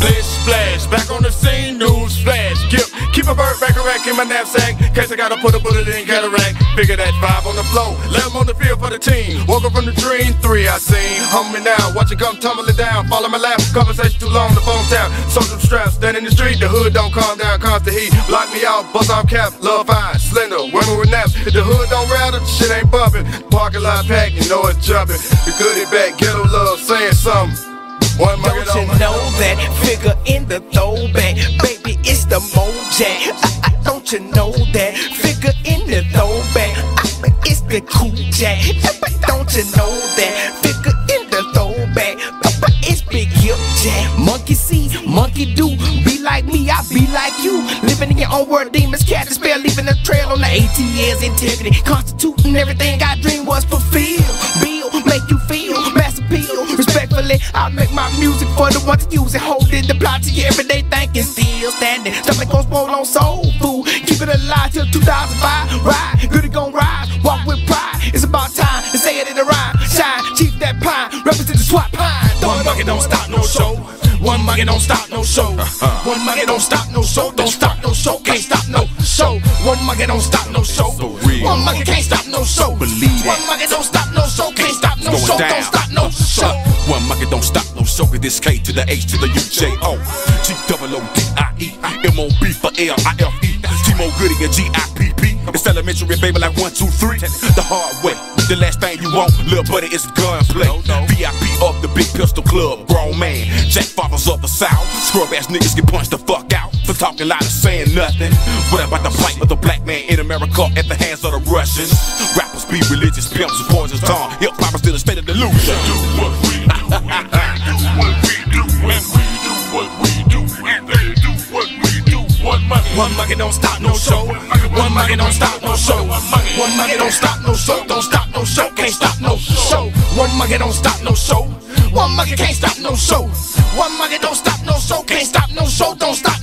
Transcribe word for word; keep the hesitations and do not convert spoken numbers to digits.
Splish splash, back on the scene, news flash. Keep, keep a bird back a rack in my knapsack, in case I gotta put a bullet in cataract. Figure that five on the floor, let them on the field for the team. Woke up from the dream, three I seen. Hum me now, watch it come tumbling down. Fall on my lap, conversation too long, the phone tap. Social straps, stand in the street, the hood don't calm down, constant heat. Block me out, bust off cap, love fine, slender, women with naps. If the hood don't rattle, the shit ain't bumping. Parking lot packed, you know it's jumping. The goodie back, ghetto love, saying something. One Don't you know that figure in the throwback, baby, it's the Mojack. I, I, don't you know that figure in the throwback, I, it's the Cool Jack. Don't you know that figure in the throwback, it's Big Hip Jack. Monkey see, monkey do, be like me, I be like you. Living in your own world, demons catch a spell, leaving a trail on the eighteen years integrity, constituting everything I dreamed was fulfilled. Bill, make you feel, mass appeal. Respectfully, I make my music for the ones that use it, holding the plot to your everyday thinking, still standing. Stuff like goes roll on soul food, keep it alive till two thousand five. Ride, good it gon' rise, walk with pride. It's about time to say it in a rhyme. Shine, chief that pine, represent the SWAT pine. One bucket don't stop no show. One bucket don't stop no show. One bucket don't stop no show. Don't stop no show. Can't stop no show. One bucket don't stop no show. One bucket can't stop no show. Believe One bucket don't stop no show. Can't stop no show. Don't stop no show. One bucket don't stop no show. This K to the H to the U J O G O O D I E M O B for L I F E. T-Mo Goody and G I P P. It's elementary, baby, like one, two, three. The hard way. The last thing you want, little buddy, is gunplay. V I P of the Big Pistol Club, grown man. Jack fathers of the South. Scrub ass niggas get punched the fuck out for talking loud and saying nothing. What about the plight of the black man in America at the hands of the Russians? Rappers be religious pimps with poison's tongue. Hip hop is still a state of delusion. Do what we do, and they do what we do, and we do what we do, and they do what we do. One money, one bucket don't stop no show. One bucket don't stop no show. One bucket don't stop no show. Don't stop no show. Can't stop no show. One bucket don't stop no show. One bucket can't stop no show. One bucket don't stop no show. Can't stop no show. Don't stop